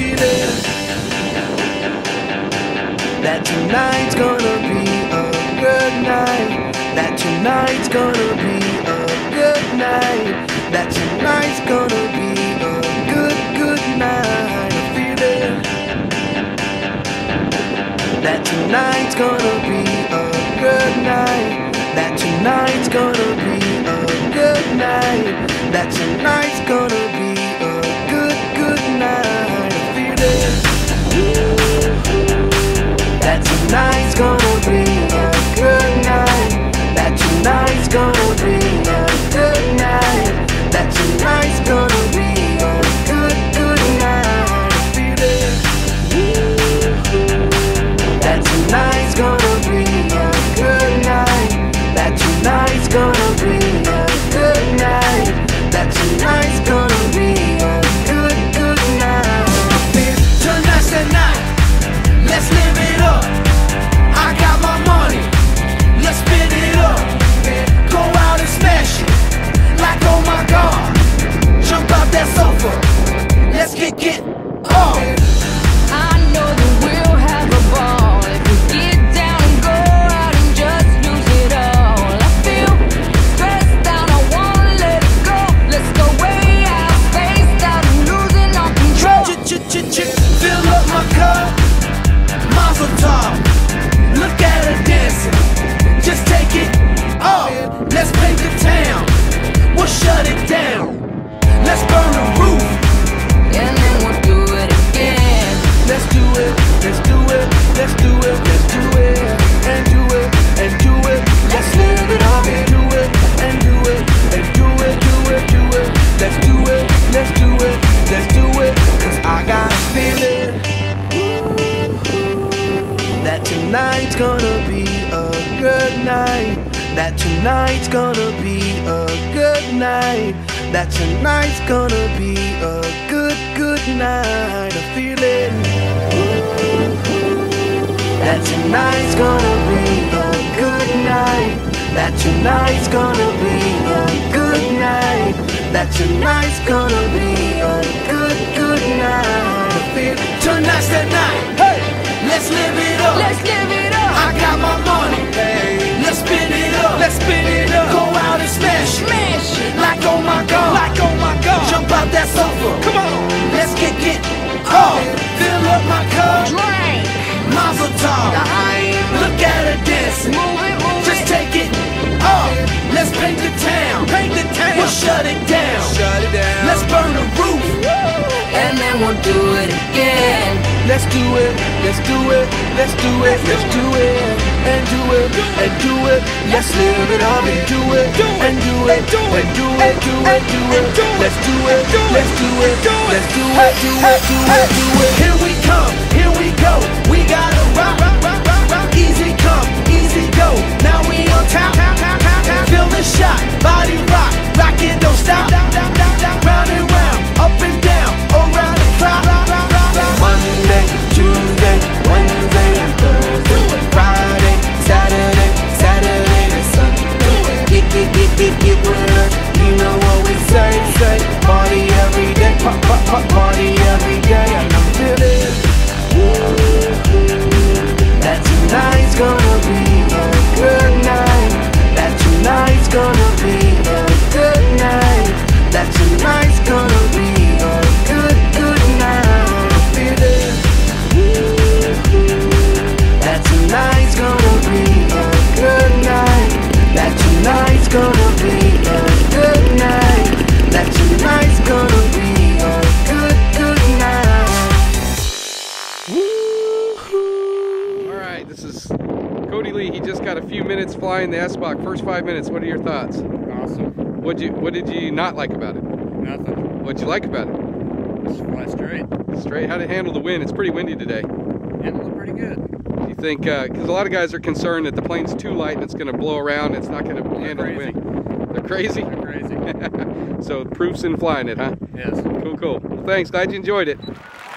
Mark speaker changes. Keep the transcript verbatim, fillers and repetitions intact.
Speaker 1: feeling that tonight's gonna be a good night. That tonight's gonna be a good night. That tonight's gonna be a good, good night. I'm feeling that tonight's gonna be a good night. That tonight's gonna be a good night. That tonight's gonna be a good, good night. I'm feeling that tonight's gonna be a good night. That tonight's gonna be a good night. That tonight's gonna be a good, good night. I'm feeling that tonight's gonna be a good night. That tonight's gonna be a good night. That tonight's gonna be a good, good night. Tonight's the night. Let's live it up. I got my money. Let's spin it up. Go out and smash it. Like oh my God. Jump out that sofa. Let's get get up.
Speaker 2: I know that we'll have a ball if we get down and go out and just lose it all. I feel stressed out, I wanna let it go. Let's go way out, spaced out and losing all control.
Speaker 1: Fill up my cup, Mazel tov. Look at her dancing, just take it off. Let's paint the town, we'll shut it down. Let's burn the roof,
Speaker 2: And then we'll do it again.
Speaker 1: let's do it, let's do it, let's do it, let's do it, and do it, and do it. Let's live it up and do it, and do it, and do it, do it, do it. Let's do it, let's do it, let's do it. Cause I got a feeling that tonight's gonna be a good night. That tonight's gonna be a good night. That tonight's gonna be a good, good night. I'm feeling that tonight's gonna be a good night. That tonight's gonna be a good night. That tonight's gonna be a good, good night. I feel tonight's the night. Hey, let's live it up.
Speaker 2: Let's live it up.
Speaker 1: I got my money. Hey, let's spin it up. Let's spin it up. Go out and smash it.
Speaker 2: Smash it.
Speaker 1: Like oh my God. Like oh my God. Jump out that sofa. Come on. Let's get get off. Fill up my cup.
Speaker 2: Drink.
Speaker 1: Mazel tov. Look at her dancing.
Speaker 2: Move it, move
Speaker 1: Just
Speaker 2: it.
Speaker 1: take it off. Let's paint the town. Paint the town. We'll shut it down. Shut it down. Let's burn the roof.
Speaker 2: And then we'll do it again.
Speaker 1: Let's do it. Let's do it. Let's do it. Let's do it. And do it. And do it. Let's live it up and do it. And do it. And do it. Do it. Do it. Let's do it. Let's do it. Let's do it. Do it. Do it. Do it. Here we come. Here we go. We gotta rock. Easy come. Easy go. Now we on top. Feel the shot. Body rock. Rock it. Don't stop. Round and round. Up and down. Around the clock. Monday, Tuesday, Wednesday, and Thursday, Friday, Saturday, Saturday to Sunday. Get, get, get, get, get with us. You know what we say, say. Party every day, pop, pop, pop, party every day. And I'm feeling that tonight's gonna be a good night. That tonight's gonna be a good night. That tonight's gonna be a good, good night. That tonight's gonna be a good night. That tonight's gonna be a good night. That tonight's gonna be a good, good night.
Speaker 3: Alright, this is Cody Lee. He just got a few minutes flying the S B A C. First five minutes, what are your thoughts?
Speaker 4: Awesome.
Speaker 3: What'd you, what did you not like about it?
Speaker 4: Nothing.
Speaker 3: What'd you like about it?
Speaker 4: Just fly straight.
Speaker 3: Straight, how'd it handle the wind? It's pretty windy today.
Speaker 4: Handled it pretty good.
Speaker 3: Do you think, because uh, a lot of guys are concerned that the plane's too light and it's going to blow around and it's not going to handle the
Speaker 4: crazy.
Speaker 3: wind. They're crazy?
Speaker 4: They're crazy.
Speaker 3: So proof's in flying it, huh?
Speaker 4: Yes.
Speaker 3: Cool, cool. Well, thanks. Glad you enjoyed it.